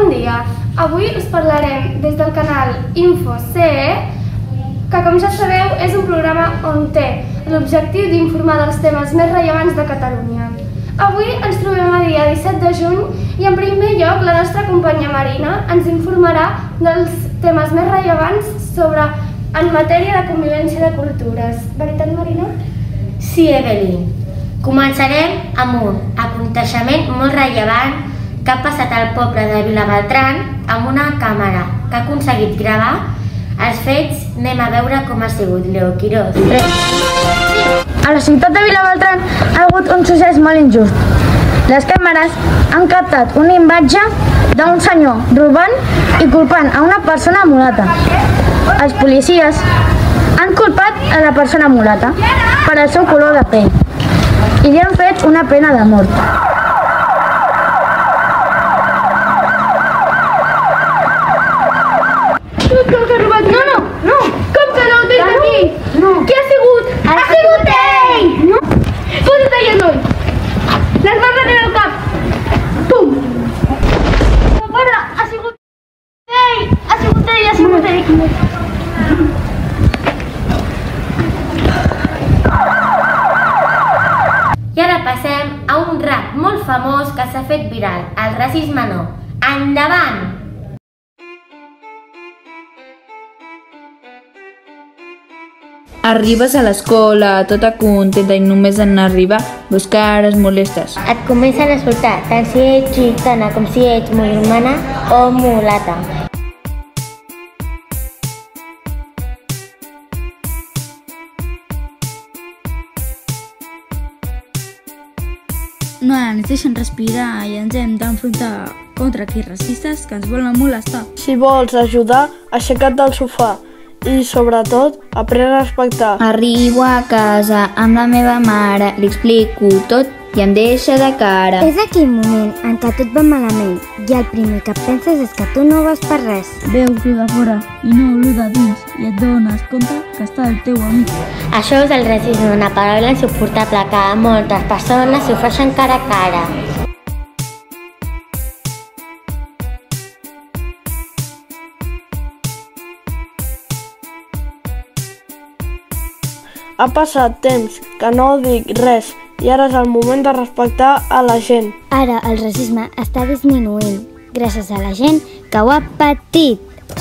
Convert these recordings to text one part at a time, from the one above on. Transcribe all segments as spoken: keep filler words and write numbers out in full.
Bon dia, avui us parlarem des del canal InfoCE, que com ja sabeu és un programa on té l'objectiu d'informar dels temes més rellevants de Catalunya. Avui ens trobem a dia disset de juny i en primer lloc la nostra companya Marina ens informarà dels temes més rellevants sobre en matèria de convivència de cultures. Veritat, Marina? Sí, Evelyn. Començarem amb un aconteixement molt rellevant que ha passat al poble de Vilabertran amb una càmera que ha aconseguit gravar els fets. Anem a veure com ha sigut, Leo Quiroz. A la ciutat de Vilabertran ha hagut un succés molt injust. Les càmeres han captat una imatge d'un senyor robant i culpant a una persona mulata. Els policies han culpat a la persona mulata per al seu color de pell i li han fet una pena de mort. Com que ha robat? No, no, no! Com que no ho tens aquí? No. Qui ha sigut? Ha sigut ell! No? Posa't allà, noi! Les mans darrere el cap! Pum! Para! Ha sigut ell! Ha sigut ell! Ha sigut ell! I ara passem a un rap molt famós que s'ha fet viral. El racisme no. Endavant! Arribes a l'escola, tota contenta i només en arribar veus cares molestes. Et comencen a escoltar tant si ets gitana com si ets musulmana o mulata. No ens deixen respirar i ens hem d'enfrontar contra aquells racistes que ens volen molestar. Si vols ajudar, aixeca't del sofà i, sobretot, aprèn a respectar. Arribo a casa amb la meva mare, li explico tot i em deixa de cara. És aquell moment en què tot va malament i el primer que penses és que tu no vas per res. Veus lo de fora i no lo de dins i et dones compte que està el teu amic. Això és el racisme, una paraula insuportable que moltes persones sofreixen cara a cara. Ha passat temps que no dic res i ara és el moment de respectar a la gent. Ara el racisme està disminuint gràcies a la gent que ho ha patit.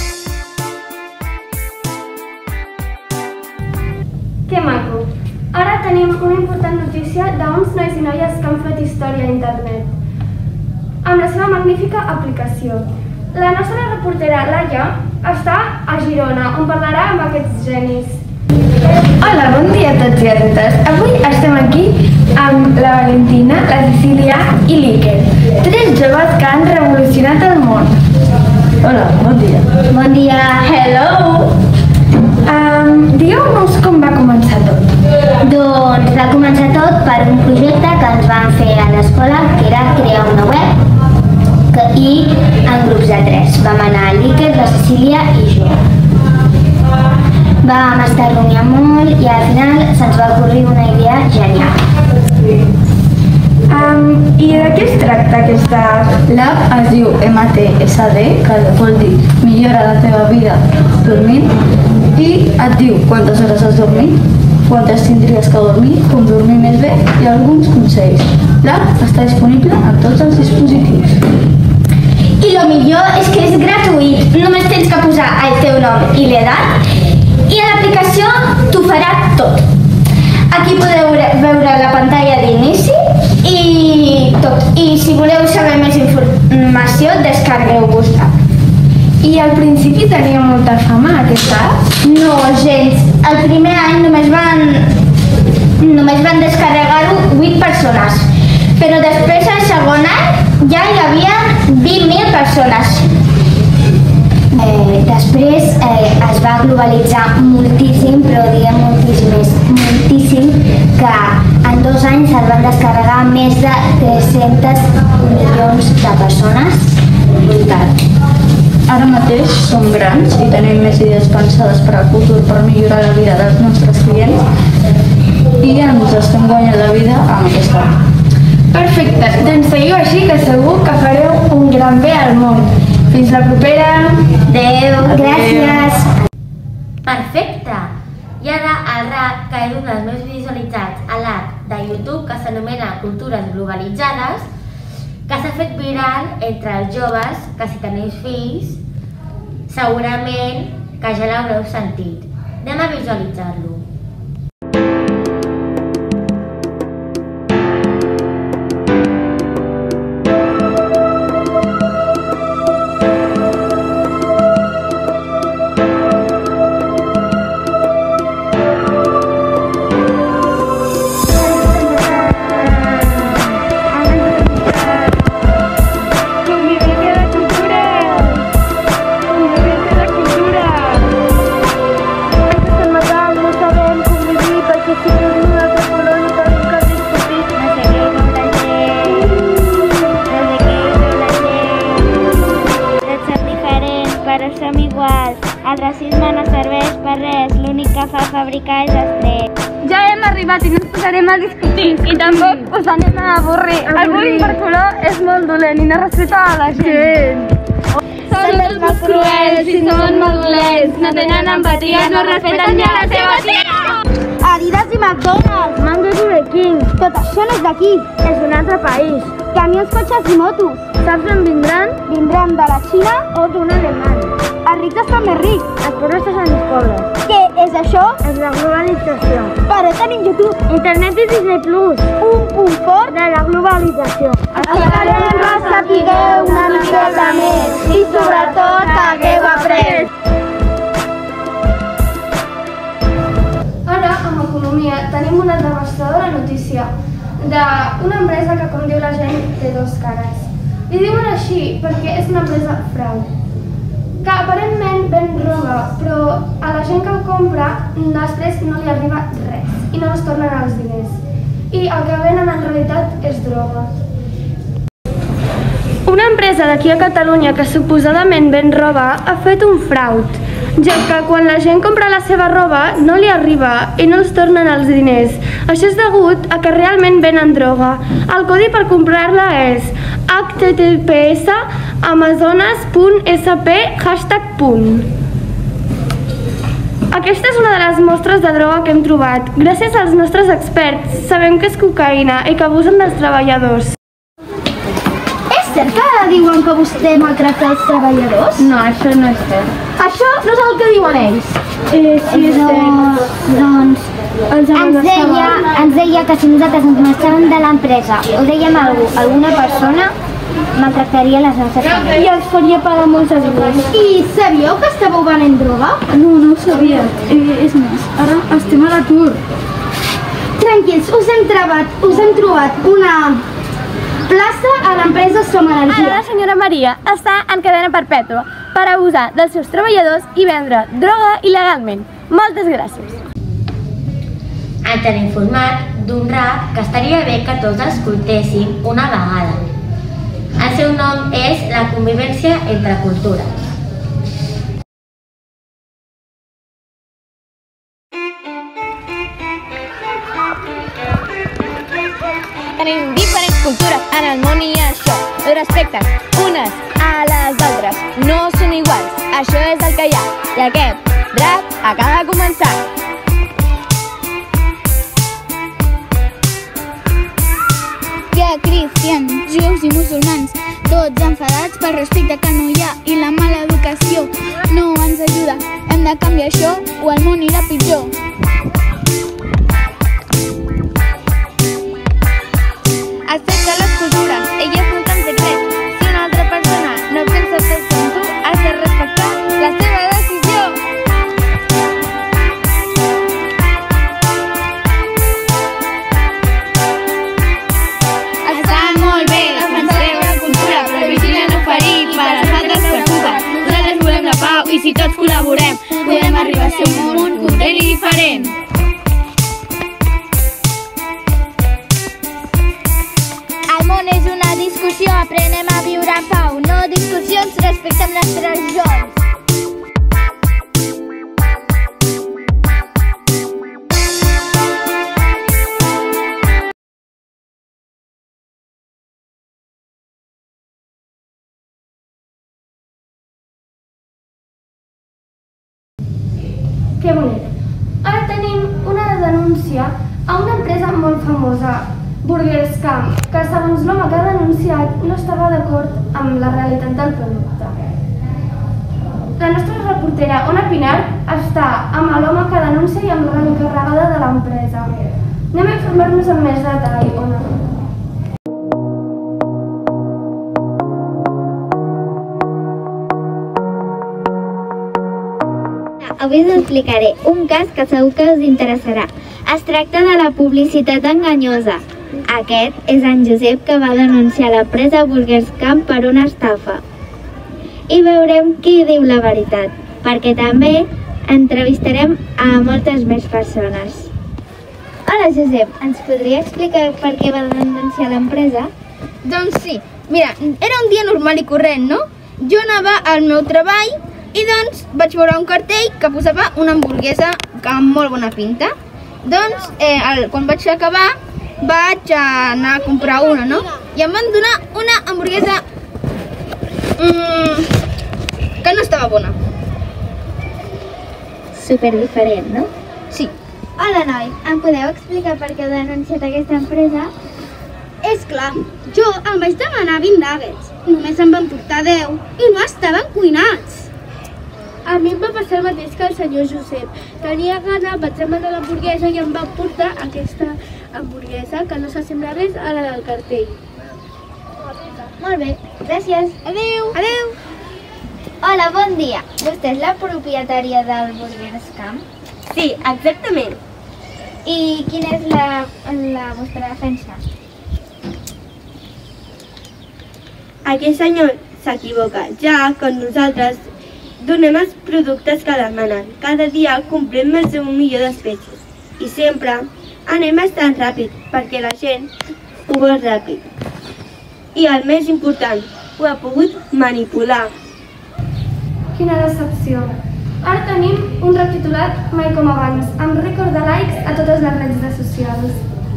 Que maco! Ara tenim una important notícia d'uns nois i noies que han fet història a internet amb la seva magnífica aplicació. La nostra reportera Laia està a Girona, on parlarà amb aquests genis. Hola, bon dia a tots i a totes. Avui estem aquí amb la Valentina, la Cecília i l'Iker, tres joves que han revolucionat el món. Hola, bon dia. Bon dia! Hello! Um, Digueu-nos com va començar tot. Doncs va començar tot per un projecte que ens van fer a l'escola, que era crear una web que, i en grups de tres. Vam anar l'Iker, la Cecília i jo. Vam estar rumiant molt i al final se'ns va ocorrir una idea genial. Um, I de què es tracta aquesta L'app es diu M T S D, que vol dir millora la teva vida dormint, i et diu quantes hores has dormit, quantes tindries que dormir, com dormir més bé i alguns consells. L'app està disponible a tots els dispositius. I el millor és que és gratuït, només tens que posar el teu nom i l'edat i a l'aplicació t'ho farà tot. Aquí podeu veure la pantalla d'inici i tot. I si voleu saber més informació, descarregueu-vos-la. I al principi tenia molta fama aquesta app? No, gens. El primer any només van, només van descarregar-ho vuit persones, però després el segon any ja hi havia vint mil persones. Eh, després eh, es va globalitzar moltíssim, però diguem moltíssim, és moltíssim, que en dos anys es van descarregar més de tres-cents milions de persones. Brutal. Ara mateix som grans i tenim més idees pensades per al futur per millorar la vida dels nostres clients i ens estem guanyant la vida amb aquesta. Perfecte, doncs seguiu així que segur que fareu un gran bé al món. Fins la propera! Adéu! Gràcies! Perfecte! I ara el rap, que és un dels més visualitzats a l'app de YouTube, que s'anomena Cultures Globalitzades, que s'ha fet viral entre els joves, que si teniu fills, segurament que ja l'haureu sentit. Anem a visualitzar-lo. Però som iguals. El racisme no serveix per res, l'únic que fa fabricar és estrès. Ja hem arribat i no ens posarem a discutir i tampoc us anem a avorrir. El bullying per color és molt dolent i no respecta a la gent. Són els més cruels i són molt dolents. No tenen empatia, no respecten ni a la seva tia. Adidas i McDonald's. Mango i Burger King. Tot això no és d'aquí. És d'un altre país. Camions, cotxes i motos. Saps on vindran? Vindran de la Xina. O d'un alemany. Els rics estan més rics. Els pobres són més pobres. Què és això? És la globalització. Però tenim YouTube, Internet i Disney Plus. un punt fort De la globalització. Esperem que sapigueu una miqueta més i sobretot que hagueu après. Ara, amb economia, tenim una devastadora notícia d'una empresa que, com diu la gent, té dos cares. Li diuen així perquè és una empresa frau, que aparentment ven roba, però a la gent que el compra després no li arriba res i no es tornen els diners. I el que venen en realitat és droga. Una empresa d'aquí a Catalunya que suposadament ven roba ha fet un fraud, ja que quan la gent compra la seva roba no li arriba i no els tornen els diners. Això és degut a que realment venen droga. El codi per comprar-la és h t t p s amazones punt s p hashtag punt. Aquesta és una de les mostres de droga que hem trobat. Gràcies als nostres experts sabem que és cocaïna i que abusen dels treballadors. És cert que diuen que vostè maltracta els treballadors? No, això no és cert. Això no és el que diuen ells. Eh, sí, és cert. Doncs ens deia, ens deia que si nosaltres ens marxàvem de l'empresa o dèiem a algú, alguna persona, maltractaria les nostres famílies. I els faria pagar molts diners. I sabíeu que estàveu venent droga? No, no ho sabia. Eh, és més, ara estem a l'atur. Tranquils, us hem trobat, us hem trobat una plaça a l'empresa Som Energia. Ara la senyora Maria està en cadena perpètua per abusar dels seus treballadors i vendre droga il·legalment. Moltes gràcies. Ens han informat d'un rap que estaria bé que tots escoltéssim una vegada. El seu nom és La convivència entre cultures. Tenim diferents cultures en el món i això ho respecten unes a les altres. No són iguals, això és el que hi ha. I aquest rap acaba de començar. Hi ha cristians, jueus i musulmans, tots enfadats pel respecte que no hi ha i la mala educació no ens ajuda. Hem de canviar això o el món irà pitjor. Accepta les cultures, elles no t'han secret. Si una altra persona no pensa fer com tu, has de respectar la seva decisió. Està molt bé defensar la cultura, però vigila no ferir per les altres persones. Nosaltres volem la pau i si tots col·laborem, podem arribar a ser un món content i diferent. El món és una discussió, aprenem a viure en pau, no discussions, respectem les tradicions. Que bonic. Ara tenim una denúncia a una empresa molt famosa, Burgers Camp, que segons l'home que ha denunciat no estava d'acord amb la realitat del producte. La nostra reportera, Ona Pinar, està amb l'home que denuncia i amb l'encarregada de l'empresa. Anem a informar-nos amb més detall, Ona. Avui us explicaré un cas que segur que us interessarà. Es tracta de la publicitat enganyosa. Aquest és en Josep, que va denunciar l'empresa Burgers Camp per una estafa. I veurem qui diu la veritat, perquè també entrevistarem a moltes més persones. Hola Josep, ens podria explicar per què va denunciar l'empresa? Doncs sí, mira, era un dia normal i corrent, no? Jo anava al meu treball i doncs vaig veure un cartell que posava una hamburguesa amb molt bona pinta. Doncs eh, el, quan vaig acabar vaig anar a comprar una, no? I em van donar una hamburguesa mmm, que no estava bona. Super diferent, no? Sí. Hola noi, em podeu explicar per què heu denunciat aquesta empresa? És clar, jo em vaig demanar vint nuggets, només em van portar deu i no estaven cuinats. A mi em va passar el mateix que el senyor Josep. Tenia gana, vaig demanar l'hamburguesa i em va portar aquesta hamburguesa que no s'assembla res a la del cartell. Molt bé, gràcies. Adéu. Adéu. Hola, bon dia. Vostè és la propietària del Burgers Camp? Sí, exactament. I quina és la, la vostra defensa? Aquest senyor s'equivoca, ja que nosaltres donem els productes que demanen. Cada dia comprem més d'un milió d'espècies i sempre anem bastant ràpid perquè la gent ho vol ràpid. I el més important, ho ha pogut manipular. Quina decepció. Ara tenim un recapitulat mai com abans, amb rècord de likes a totes les redes socials.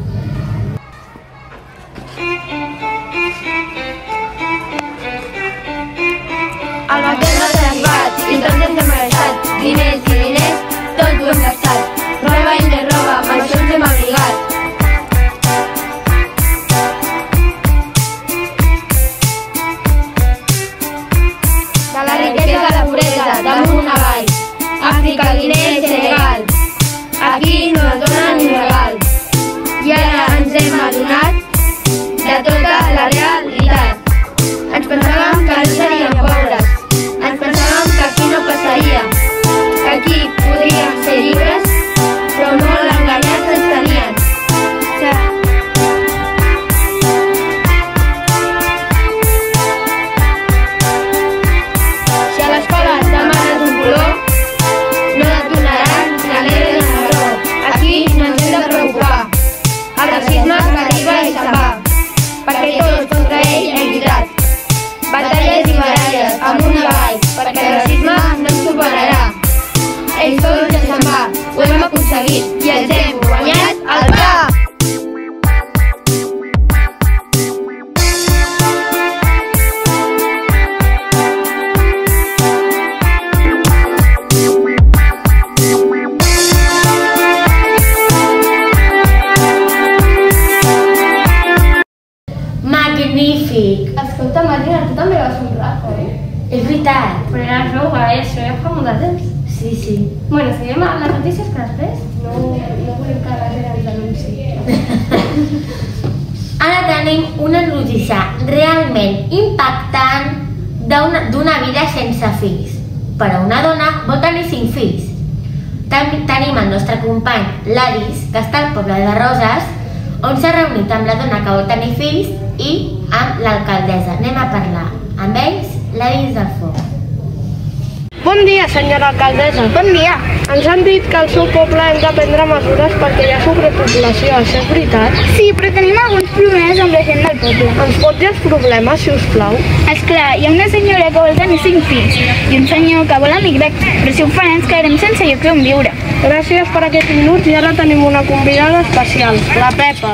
El vaquer no t'has bat i tots ens hem marxat. Diners i diners, tot ho hem gastat. Roba i més roba, amb això ens hem abrigat. De la riquesa a la pobresa, damunt avall. Àfrica, Guinea i Senegal. Aquí no es dona ni un regal. I ara ens hem adonat de tota la realitat. Ens pensàvem que no seríem pobres. Ens pensàvem que aquí no passaria, que aquí podríem ser lliures, però molt enganyats ens tenien. Si a l'escola et demanes un color, no et donaran ni a negre ni a marró. Aquí no ens hem de preocupar. El racisme que arriba i se'n va, perquè tots contra ell hem lluitat. Batalles i baralles, amunt i avall, perquè el racisme no ens superarà. Ells tots ja se'n va, ho hem aconseguit i ens hem guanyat el pa! Magnífic! Escolta, Marina, tu també vas un rato, eh? És veritat. Però era jove, eh? Això ja fa molt de temps. Sí, sí. Bueno, seguim a les notícies que després no, no volem que la gent ens denunci. Ara tenim una notícia realment impactant d'una d'una vida sense fills. Però una dona vol tenir cinc fills. Tenim el nostre company, l'Aris, que està al poble de Roses, on s'ha reunit amb la dona que vol tenir fills i amb l'alcaldessa. Anem a parlar amb ells, l'Aris del Foc. Bon dia, senyora alcaldessa. Bon dia. Ens han dit que al seu poble hem de prendre mesures perquè hi ha sobrepoblació. Això és veritat? Sí, però tenim alguns problemes amb la gent del poble. Ens pot dir els problemes, si us plau? Esclar, hi ha una senyora que vol tenir cinc fills i un senyor que vol emigrar, però si ho fan ens quedarem sense lloc on viure. Gràcies per aquests minuts i ara tenim una convidada especial, la Pepa.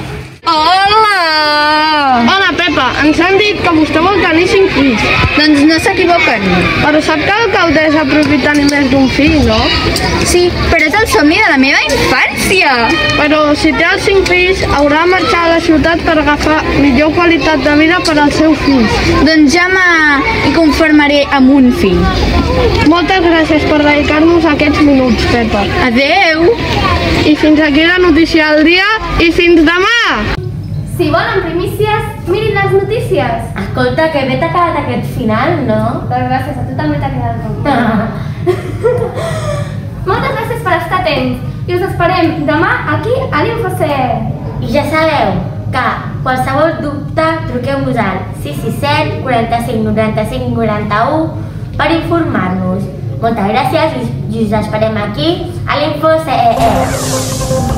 Hola! Hola, Pepa. Ens han dit que vostè vol tenir cinc fills. Doncs no s'equivoquen. Però sap que l'alcaldessa propie tenir més d'un fill, no? Sí, però és el somni de la meva infància. Però si té els cinc fills, haurà de marxar a la ciutat per agafar millor qualitat de vida per als seus fills. Doncs ja m'hi conformaré amb un fill. Moltes gràcies per dedicar-nos aquests minuts, Pepa. Adeu! I fins aquí la notícia del dia i fins demà! Si volen primícies, mirin les notícies. Escolta, que bé t'ha quedat aquest final, no? Doncs gràcies, a tu també t'ha quedat com. Moltes gràcies per estar atents i us esperem demà aquí a l'InfoC. I ja sabeu que qualsevol dubte truqueu-nos al sis sis set, quaranta-cinc, noranta-cinc, noranta-u per informar-nos. Moltes gràcies i us esperem aquí a l'InfoC.